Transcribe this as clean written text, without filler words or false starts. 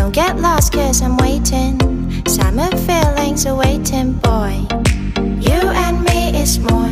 Don't get lost cause I'm waiting. Summer feelings are waiting, boy. You and me is more